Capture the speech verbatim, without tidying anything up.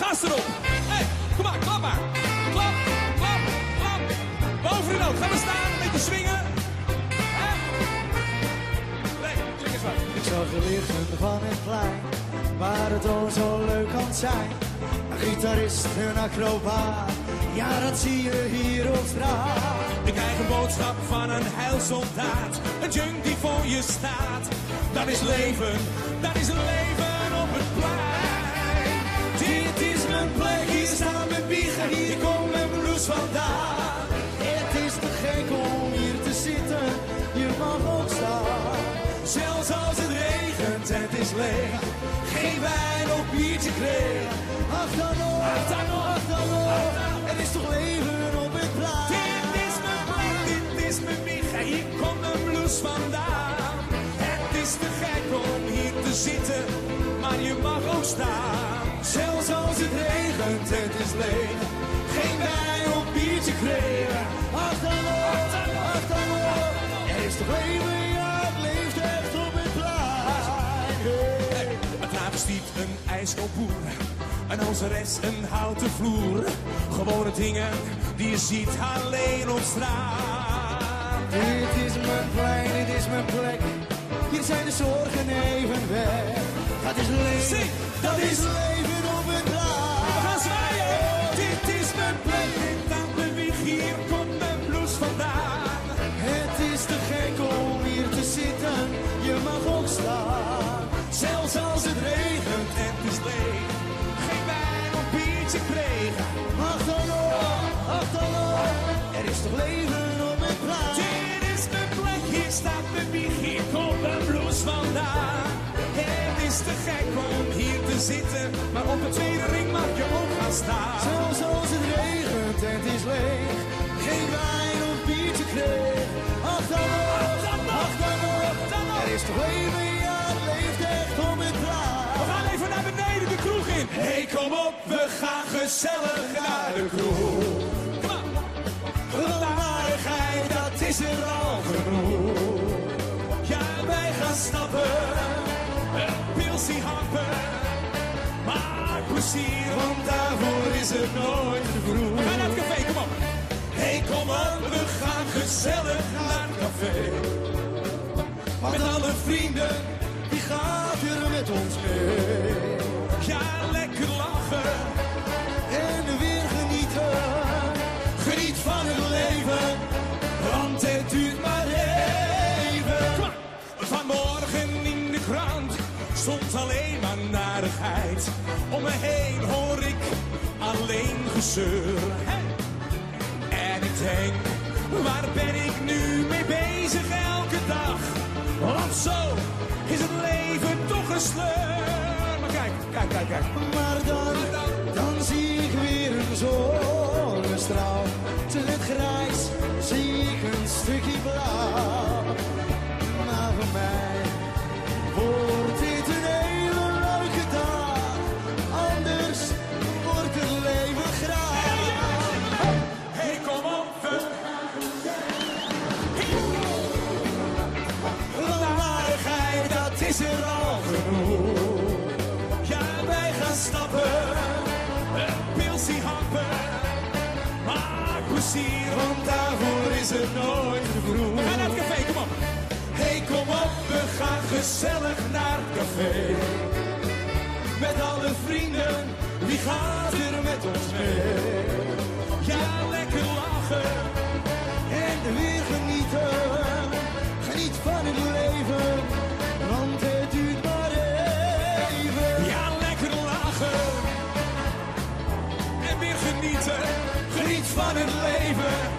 Blaas erop. Hé, hey, kom maar, klap maar. Klap, klap, klap. Boven de noot. Gaan we staan, een beetje swingen. Hè? Nee, swing eens wat. Ik zag de lichten van het plein, waar het al zo leuk kan zijn. Een gitarist, een acrobaat, ja dat zie je hier op straat. Ik krijg een boodschap van een heilsoldaat, een junk die voor je staat. Dat is leven, dat is leven op het plein. Dit is mijn plek, hier staan mijn wiegen, hier komt mijn blues vandaan. Het is te gek om hier te zitten, je mag ook staan. Zelfs als het regent en het is leeg, geen wijn of biertje kreeg. Ach dan nog, Ach dan nog, ach dan nog, het is toch leven op het plein. Dit is mijn plek, dit is mijn wiegen, hier komt mijn blues vandaan. Het is te gek om hier te zitten, maar je mag ook staan. Zelfs als het regent, het is leeg, geen wijn of biertje kregen. Ach dan nog, ach dan nog, er is toch leven, ja het leeft echt op het plein. Hey, het travestiet een ijskoopboer, een danseres een houten vloer. Gewone dingen die je ziet alleen op straat. Dit is mijn plein, dit is mijn plek, hier zijn de zorgen even weg. Dat is leven, Zing, dat is leven op het plein. We gaan zwaaien. Dit is mijn plek, dit aan de wieg, hier komt mijn blues vandaan. Het is te gek om hier te zitten, je mag ook staan. Zelfs als het regent en het is leeg, geen wijn of biertje kregen. Ach dan nog, ach dan nog, er is toch leven op het plein. Dit is mijn plek, hier staat mijn wieg, hier komt mijn blues vandaan. Het is te gek om hier te zitten, maar op de tweede ring mag je ook gaan staan. Zelfs als het regent en het is leeg, geen wijn of biertje kreeg. Ach dan nog, ach dan nog, er is toch leven, ja het leeft echt op het plein. We gaan even naar beneden de kroeg in. Hey, kom op, we gaan gezellig naar de kroeg. Kom aan. De narigheid, dat is er al genoeg. Ja, wij gaan stappen, een pilsie happen. Maar plezier, want daarvoor is het nooit te vroeg. We gaan naar het café, kom op. Hey, kom op, we gaan gezellig naar het café. Met alle vrienden, Wie gaat er met ons mee? ja, lekker lachen. En weer genieten, Geniet van het leven, want het duurt maar even. Kom maar. Vanmorgen in de krant stond alleen maar narigheid. Om me heen hoor ik alleen gezeur. Hey. En ik denk, waar ben ik nu mee bezig elke dag? Want zo is het leven toch een sleur. Maar kijk, kijk, kijk, kijk. maar dan, dan zie ik weer een zonnestraal. Te het grijs zie ik een stukje blauw. Maar voor mij wordt dit een hele leuke dag. Anders wordt het leven graag. Hey, kom op, we narigheid, dat is er al genoeg. Ja, wij gaan stappen, een pilsie happen. Maar plezier, want daarvoor is het nooit te vroeg. We gaan naar het café, kom op. Hey, kom op, we gaan gezellig naar het café. Met alle vrienden, wie gaat er met ons mee? Ja, lekker lachen. En weer genieten, geniet van het leven, want het duurt maar even. Ja, lekker lachen. En weer genieten. Geniet van het leven.